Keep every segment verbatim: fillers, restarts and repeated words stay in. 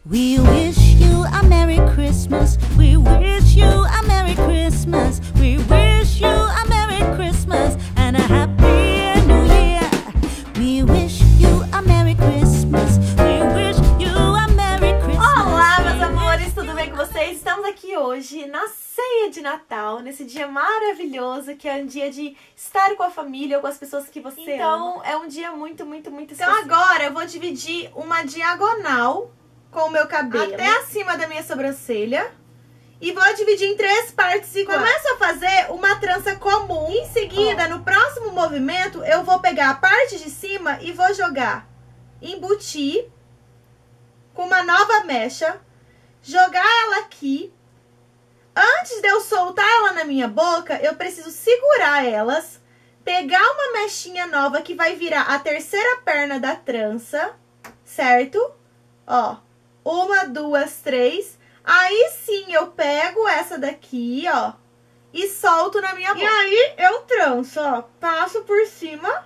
We wish you a Merry Christmas. We wish you a Merry Christmas. We wish you a Merry Christmas and a Happy New Year. We wish you a Merry Christmas. We wish you a Merry Christmas. Olá, meus amores, tudo bem com vocês? Estamos aqui hoje na ceia de Natal, nesse dia maravilhoso que é um dia de estar com a família, com as pessoas que você então, ama. Então, é um dia muito, muito, muito especial. Então agora eu vou dividir uma diagonal com o meu cabelo até acima da minha sobrancelha e vou dividir em três partes iguais. Começo a fazer uma trança comum. Em seguida, oh. no próximo movimento, eu vou pegar a parte de cima e vou jogar, embutir com uma nova mecha, jogar ela aqui. Antes de eu soltar ela na minha boca, eu preciso segurar elas, pegar uma mechinha nova que vai virar a terceira perna da trança, certo? Ó. Uma, duas, três. Aí sim eu pego essa daqui, ó, e solto na minha boca. E aí eu tranço, ó. Passo por cima.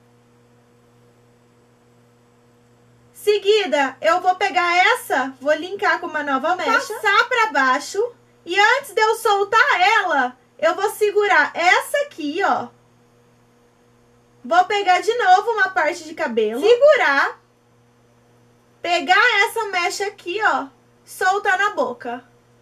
Seguida, eu vou pegar essa, vou linkar com uma nova mecha, passar pra baixo. E antes de eu soltar ela, eu vou segurar essa aqui, ó. Vou pegar de novo uma parte de cabelo, segurar. Pegar essa mecha aqui, ó, soltar na boca.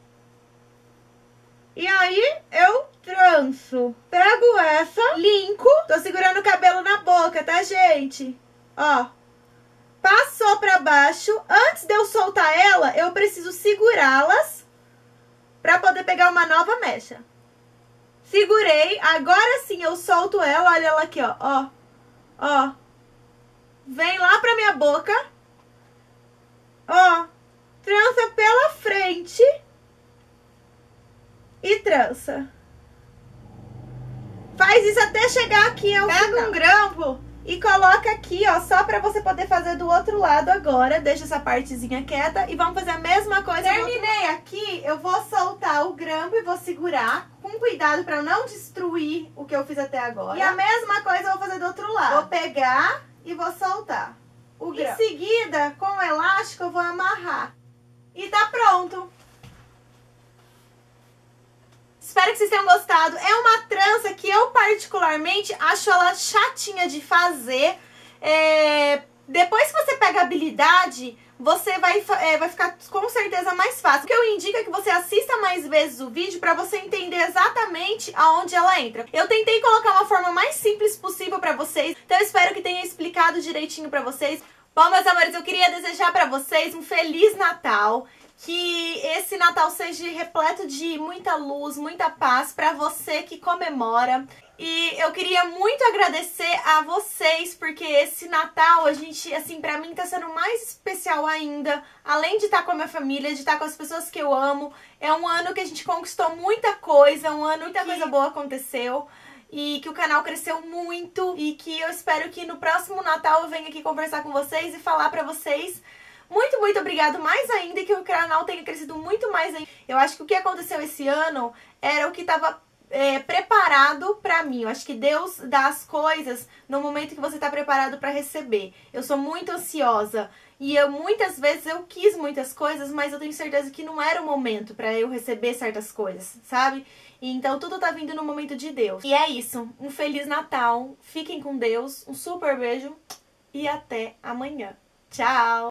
E aí, eu tranço. Pego essa, linko. Tô segurando o cabelo na boca, tá, gente? Ó. Passou pra baixo. Antes de eu soltar ela, eu preciso segurá-las pra poder pegar uma nova mecha. Segurei. Agora sim, eu solto ela. Olha ela aqui, ó. Ó. Ó. Vem lá pra minha boca. Ó, trança pela frente e trança. Faz isso até chegar aqui ao final. Pega um grampo e coloca aqui, ó, só pra você poder fazer do outro lado agora. Deixa essa partezinha quieta e vamos fazer a mesma coisa. Terminei aqui, eu vou soltar o grampo e vou segurar com cuidado pra não destruir o que eu fiz até agora. E a mesma coisa eu vou fazer do outro lado. Vou pegar e vou soltar. O em seguida, com o elástico, eu vou amarrar. E tá pronto. Espero que vocês tenham gostado. É uma trança que eu particularmente acho ela chatinha de fazer. É... Depois que você pega a habilidade, você vai, é, vai ficar com certeza mais fácil. O que eu indico é que você assista mais vezes o vídeo pra você entender exatamente aonde ela entra. Eu tentei colocar uma forma mais simples possível pra vocês, então eu espero que tenha explicado direitinho pra vocês. Bom, meus amores, eu queria desejar pra vocês um Feliz Natal. Que esse Natal seja repleto de muita luz, muita paz pra você que comemora. E eu queria muito agradecer a vocês, porque esse Natal, a gente, assim, pra mim tá sendo mais especial ainda. Além de estar com a minha família, de estar com as pessoas que eu amo. É um ano que a gente conquistou muita coisa, um ano muita coisa boa aconteceu. E que o canal cresceu muito. E que eu espero que no próximo Natal eu venha aqui conversar com vocês e falar pra vocês muito, muito obrigado mais ainda, e que o canal tenha crescido muito mais ainda. Eu acho que o que aconteceu esse ano era o que estava é, preparado pra mim. Eu acho que Deus dá as coisas no momento que você tá preparado pra receber. Eu sou muito ansiosa e eu muitas vezes eu quis muitas coisas, mas eu tenho certeza que não era o momento pra eu receber certas coisas, sabe? E então tudo tá vindo no momento de Deus. E é isso. Um Feliz Natal. Fiquem com Deus. Um super beijo e até amanhã. Tchau!